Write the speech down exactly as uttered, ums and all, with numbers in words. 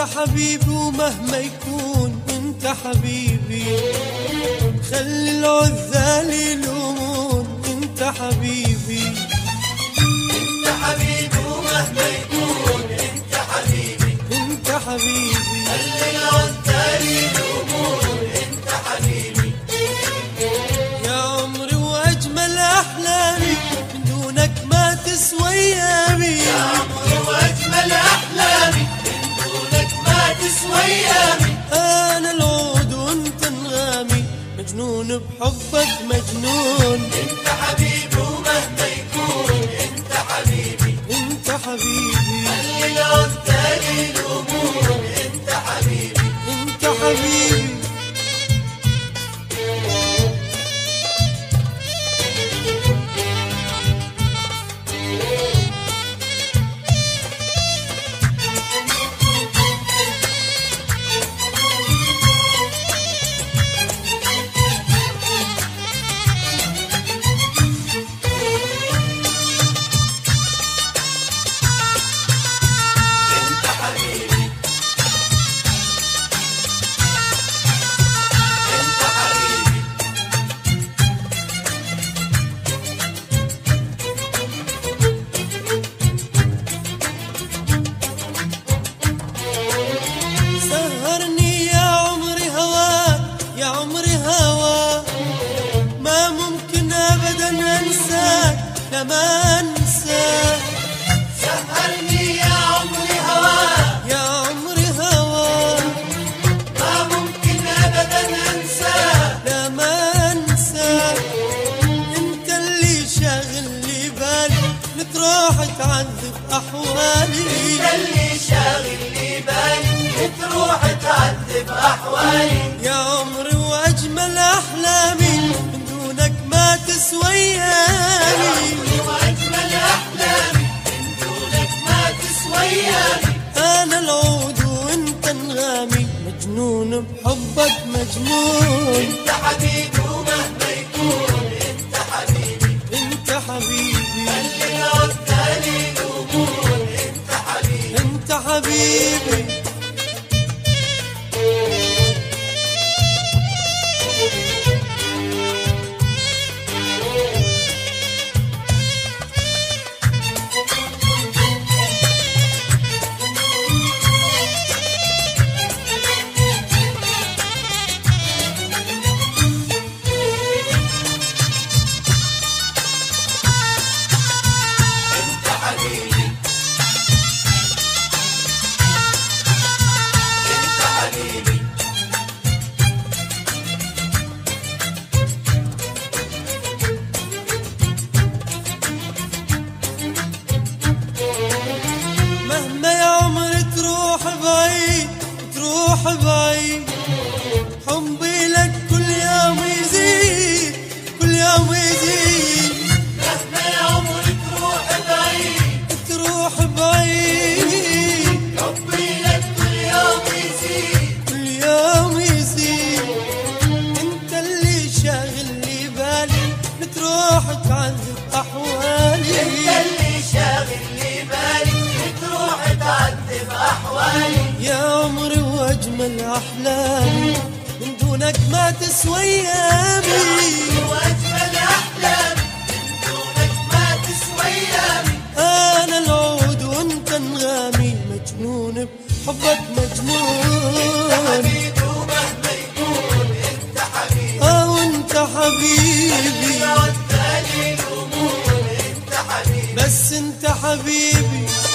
حبيبي ومهما يكون انت حبيبي، خلي العذال يلومون انت حبيبي. انت حبيبي ومهما يكون انت حبيبي، انت حبيبي خلي العذال يلومون انت حبيبي. يا عمري واجمل احلامي، من دونك ما تسوى ايامي. يا عمري واجمل احلامي، من دونك ما تسوى ايامي. انا العود وانت انغامي، مجنون بحبك مجنون. انت حبيبي ومهما يكون انت حبيبي، انت حبيبي خلي العذال يلومون انت حبيبي. انت حبيبي ما انساك. سهرني يا عمري هواك، يا عمري هواك ما ممكن ابدا انساك. لا ما انساك، انت اللي شاغل لي بالي، بتروح تعذب احوالي. انت اللي شاغل لي بالي، بتروح تعذب احوالي. يا عمري واجمل احلامي، من دونك ما تسوى ايامي. أنا العود وأنت انغامي، مجنون بحبك مجنون. أنت حبيبي ومهما يكون أنت حبيبي، أنت حبيبي خلي العذال يلومون أنت حبيبي. أنت حبيبي بعيد، حبي لك كل يوم يزيد، كل يوم يزيد. مهما يا عمري تروح بعيد، تروح بعيد، حبي لك كل يوم يزيد، كل يوم يزيد. انت اللي شاغل لي بالي، بتروح تعذب احوالي. انت اللي شاغل لي بالي، بتروح تعذب احوالي. يا عمري واجمل احلامي، من دونك ما تسوى ايامي. يا عمري واجمل احلامي، من دونك ما تسوى ايامي. انا العود وانت انغامي، مجنون بحبك مجنون. حبيبي ومهما يكون انت حبيبي، اه وانت حبيبي، العذال يلومون انت حبيبي. بس انت حبيبي.